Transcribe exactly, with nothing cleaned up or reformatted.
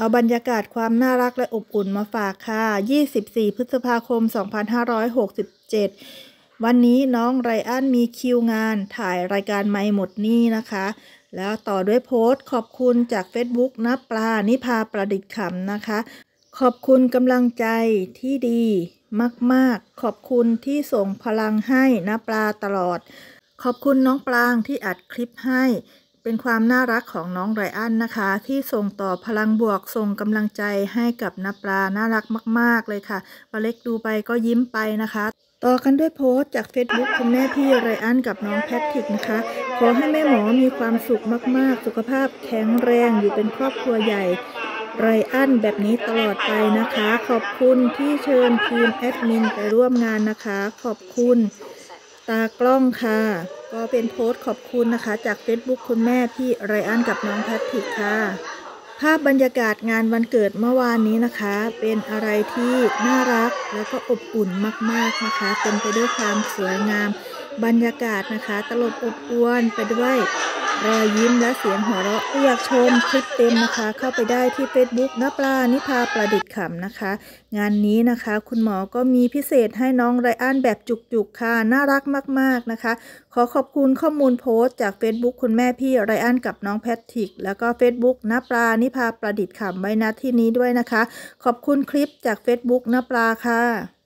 เอาบรรยากาศความน่ารักและอบอุ่นมาฝากค่ะยี่สิบสี่พฤษภาคมสองพันห้าร้อยหกสิบเจ็ดวันนี้น้องไรอันมีคิวงานถ่ายรายการไม่หมดหนี้นะคะแล้วต่อด้วยโพสต์ขอบคุณจาก Facebook ณปลานิพาประดิษฐ์ขำนะคะขอบคุณกำลังใจที่ดีมากๆขอบคุณที่ส่งพลังให้ณปลาตลอดขอบคุณน้องปลางที่อัดคลิปให้เป็นความน่ารักของน้องไรอันนะคะที่ส่งต่อพลังบวกส่งกำลังใจให้กับณปลาน่ารักมากๆเลยค่ะปลาเล็กดูไปก็ยิ้มไปนะคะต่อกันด้วยโพสต์จาก Facebook คุณแม่พี่ไรอันกับน้องแพทริกนะคะขอให้แม่หมอมีความสุขมากๆสุขภาพแข็งแรงอยู่เป็นครอบครัวใหญ่ไรอันแบบนี้ตลอดไปนะคะขอบคุณที่เชิญทีมแอดมินไปร่วมงานนะคะขอบคุณตากล้องค่ะก็เป็นโพสต์ขอบคุณนะคะจาก Facebook คุณแม่พี่ไรอันกับน้องแพทริกค่ะภาพบรรยากาศงานวันเกิดเมื่อวานนี้นะคะเป็นอะไรที่น่ารักแล้วก็อบอุ่นมากๆนะคะเต็มไปด้วยความสวยงามบรรยากาศนะคะตลบอบอวลไปด้วยรอยยิ้มและเสียงหัวเราะอยากชมคลิปเต็มนะคะเข้าไปได้ที่ Facebook ณปลานิพาประดิษฐ์ขำนะคะงานนี้นะคะคุณหมอก็มีพิเศษให้น้องไรอันแบบจุกๆค่ะน่ารักมากๆนะคะขอขอบคุณข้อมูลโพสต์จาก Facebook คุณแม่พี่ไรอันกับน้องแพทริกแล้วก็ Facebook ณปลานิพาประดิษฐ์ขำไว้ณที่นี้ด้วยนะคะขอบคุณคลิปจาก Facebook ณปลาค่ะ